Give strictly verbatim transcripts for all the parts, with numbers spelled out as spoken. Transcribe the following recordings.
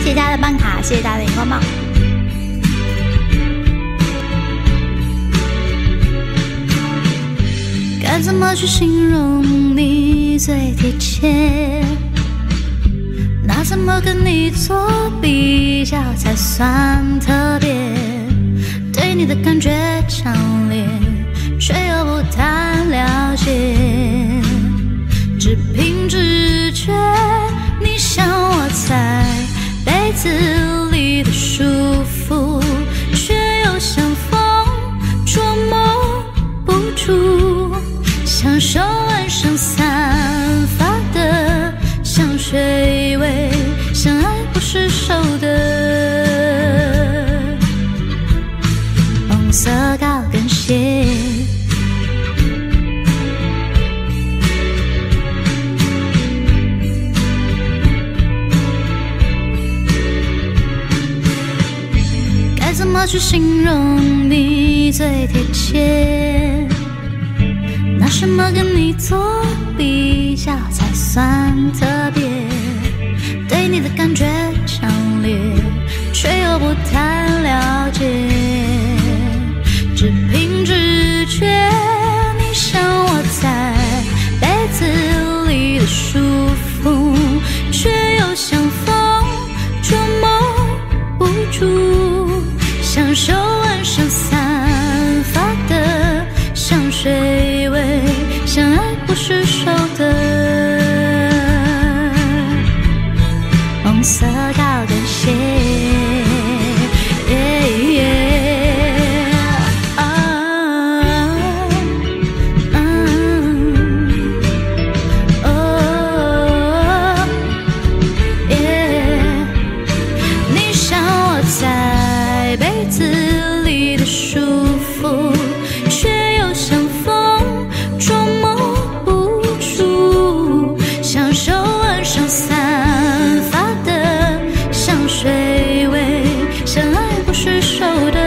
谢大家的办卡，谢谢大家的荧光棒。该怎么去形容你最贴切？拿什么跟你做比较才算特别？对你的感觉强烈，却又不太了解，只凭直觉，你像我在被子里的舒服，却又像风捉摸不住，享受晚上散发的香水味，相爱不释手的红色高跟鞋。该怎么去形容你最贴切？拿什么跟你做比较才算特别？对你的感觉强烈，却又不太了解，只凭直觉，你像我在被子里的舒服，却又像风捉摸不住，享受晚上散发的香水味，相爱不释手的红色高跟鞋。你像我在被子里的舒服，却又像风捉摸不住，享受晚上散发的香水味，相爱不释手的。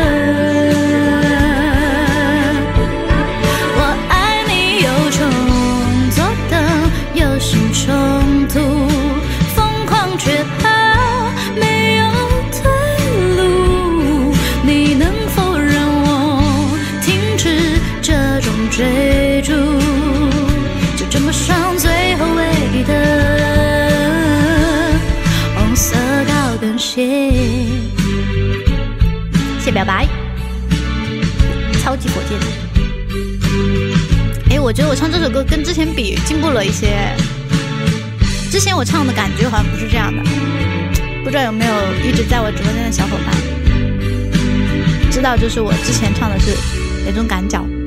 我爱你有种左等右心冲突，疯狂却怕没有退路，你能否让我停止这种追逐，就这么上最后唯一的红色高跟鞋。谢表白，超级火箭。哎，我觉得我唱这首歌跟之前比进步了一些，之前我唱的感觉好像不是这样的，不知道有没有一直在我直播间的小伙伴知道，就是我之前唱的是哪种感脚。